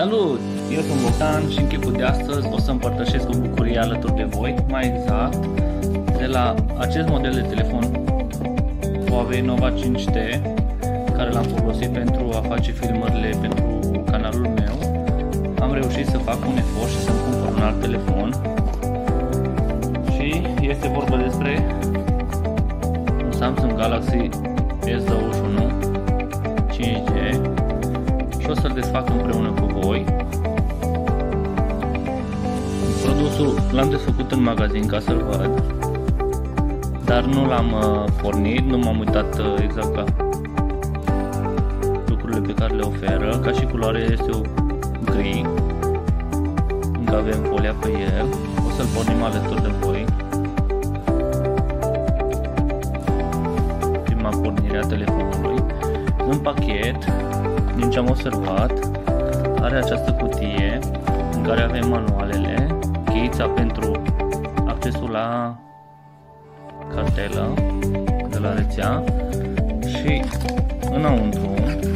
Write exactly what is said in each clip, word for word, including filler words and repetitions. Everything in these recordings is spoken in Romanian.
Salut! Eu sunt Bogdan și în clipul de astăzi o să împărtășesc o bucurie alături de voi, mai exact de la acest model de telefon Huawei Nova cinci T, care l-am folosit pentru a face filmările pentru canalul meu. Am reușit să fac un efort și să-mi cumpăr un alt telefon și este vorba despre un Samsung Galaxy S douăzeci și unu cinci G și o să-l desfac împreună cu voi. Produsul l-am desfăcut în magazin ca să-l văd, dar nu l-am uh, pornit, nu m-am uitat uh, exact la lucrurile pe care le oferă. Ca și culoare este o gri, încă avem folia pe el. O să-l pornim alături de voi. Prima pornire a telefonului. În pachet, din ce am observat, are această cutie în care avem manualele, cheița pentru accesul la cartelă de la rețea și înăuntru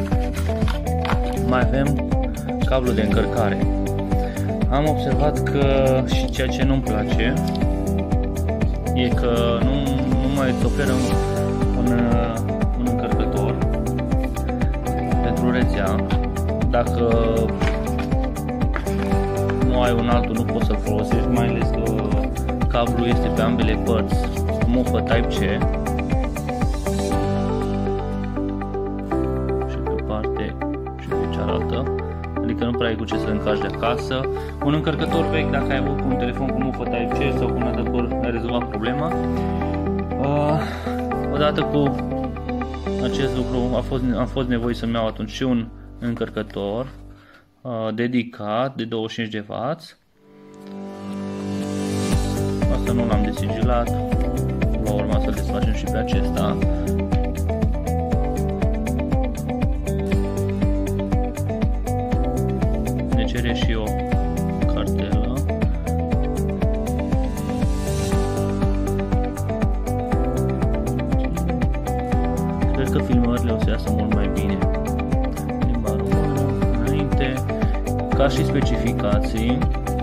mai avem cablu de încărcare. Am observat că și ceea ce nu-mi place e că nu, nu mai îți oferă un, un încărcător pentru rețea. Dacă nu ai un altul, nu poți să-l folosești, mai ales că cablul este pe ambele părți, mufă Type-C și pe parte și pe cealaltă, adică nu prea ai cu ce să încarci de acasă. Un încărcător vechi, dacă ai avut un telefon cu mufă Type-C sau cu un adaptor, ai rezolvat problema. Uh, odată cu acest lucru a fost, am fost nevoit să-mi iau atunci și un încărcător uh, dedicat de douăzeci și cinci de watt. Asta nu l-am desigilat, va urma să desfacem și pe acesta. Ne cere și o cartelă. Cred că filmările o să iasă mult mai bine. Limba română, înainte, ca și specificații.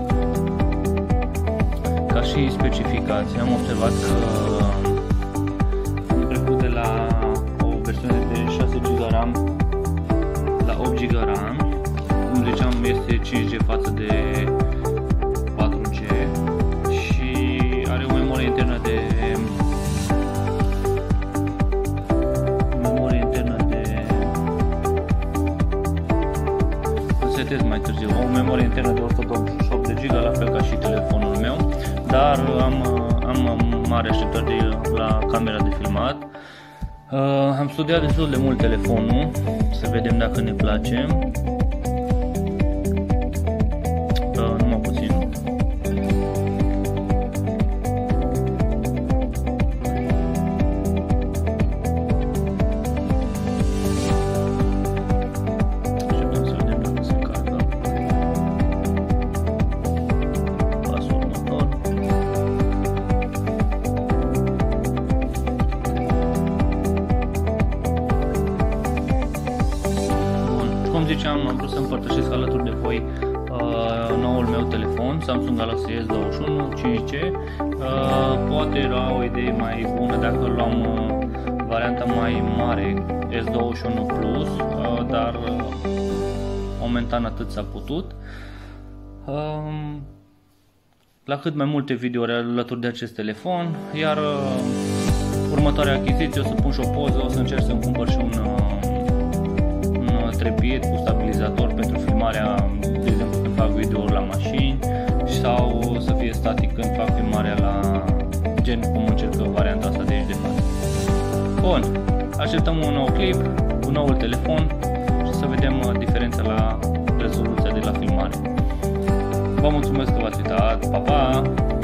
Ca și specificații, am observat că am trecut de la o versiune de șase giga RAM la opt giga RAM. Cum ziceam, este cinci G față de patru G și are o memorie internă de memorie internă de setez mai târziu, o memorie internă de o sută douăzeci și opt de giga, la fel ca și telefonul meu. Dar am, am mari așteptări de la camera de filmat. Uh, am studiat destul de mult telefonul, să vedem dacă ne place. Uh, numai puțin. Așteptăm să vedem dacă se carcă. Pasul următor. Cum ziceam, am vrut să împărtășesc alături de voi uh, noul meu telefon Samsung Galaxy S douăzeci și unu cinci G. Uh, poate era o idee mai bună dacă luam uh, varianta mai mare S douăzeci și unu Plus, uh, dar uh, momentan atât s-a putut. Uh, la cât mai multe videouri alături de acest telefon, iar uh, următoarea achiziție o să pun și o poză, o să încerc să-mi cumpăr și un uh, trepied cu stabilizator pentru filmarea, de exemplu când fac videouri la mașini, sau să fie static când fac filmarea la gen cum încercă varianta asta de aici de față. Bun, așteptăm un nou clip cu noul telefon și să vedem diferența la rezoluția de la filmare. Vă mulțumesc că v-ați uitat, pa, pa!